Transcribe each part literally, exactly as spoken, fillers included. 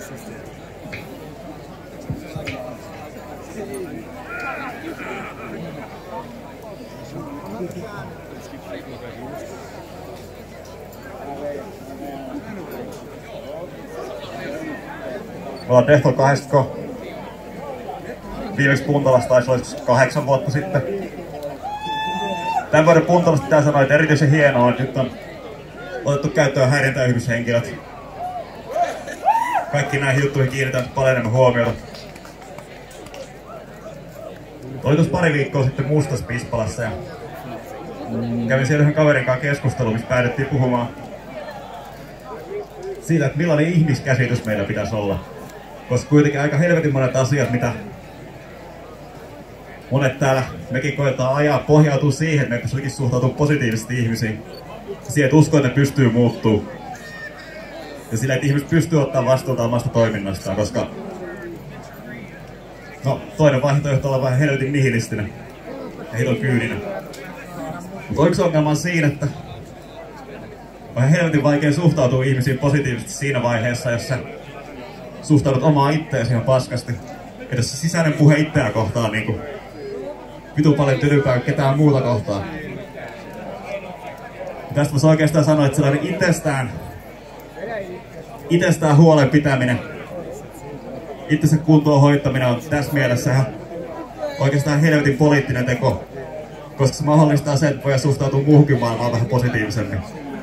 Me ollaan Defton kahdeksan. Viimeksi Puntalassa taisi olla kahdeksan vuotta sitten. Tämän vuoden Puntalasta pitää sanoa, että erityisen hienoa, että nyt on otettu käyttöön häirintäyhdyshenkilöt. Kaikki näihin juttuihin kiinnitetään paljon enemmän huomiota. Oli tuossa pari viikkoa sitten Mustassa Pispalassa ja kävin siellä yhden kaverin kanssa keskustelua, missä päädyttiin puhumaan siitä, että millainen ihmiskäsitys meillä pitäisi olla. Koska kuitenkin aika helvetin monet asiat, mitä monet täällä mekin koetaan ajaa, pohjautuu siihen, että me pystyisikin suhtautumaan positiivisesti ihmisiin. Siihen, että usko, että ne pystyy muuttuu. Ja sillä, että ihmiset pystyy ottamaan vastuuta omasta toiminnastaan, koska no, toinen vaihtoehto on vähän helvetin nihilistinen ja hiton kyyninen. Mutta yksi ongelma on siinä, että on helvetin vaikea suhtautua ihmisiin positiivisesti siinä vaiheessa, jos sä suhtaudut omaa itteesi ihan paskasti. Ja jos se sisäinen puhe itseä kohtaan niin vitu paljon tylympää kuin ketään muuta kohtaan. Ja tästä voisi oikeastaan sanoa, että sellainen itsestään, itsestään huolen pitäminen, itsensä kuntoon hoitaminen on tässä mielessä ihan oikeastaan helvetin poliittinen teko. Koska se mahdollistaa sen, että voi suhtautua muuhunkin maailmaan vähän positiivisemmin.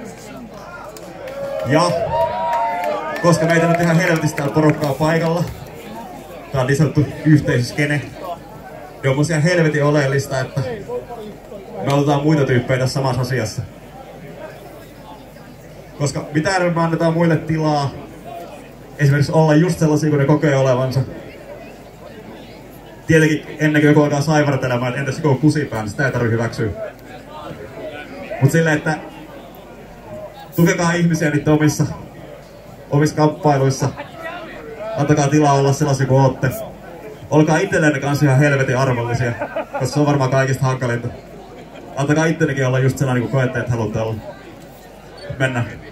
Ja koska meitä nyt ihan helvetisti täällä porukkaa paikalla, tää on niin sanottu yhteisöskene, niin on mun siellä helvetin oleellista, että me otetaan muita tyyppejä tässä samassa asiassa. Koska mitä enemmän me annetaan muille tilaa, esimerkiksi olla just sellaisia, kun ne kokee olevansa. Tietenkin ennen kuin joku alkaa saivartelemaan, että entäs joku on kusipää, niin sitä ei tarvitse hyväksyä. Mut silleen, että tukekaa ihmisiä niitä omissa, omissa kamppailuissa. Antakaa tilaa olla sellaisia kuin ootte. Olkaa itsellenne kanssa ihan helvetin arvollisia, koska se on varmaan kaikista hankalinta. Antakaa itsellekin olla just sellainen kuin koette, että haluatte olla. Mennään.